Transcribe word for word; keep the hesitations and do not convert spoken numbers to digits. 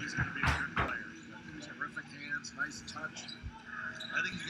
he's going to be a good player. He's got terrific hands, nice touch. I think he's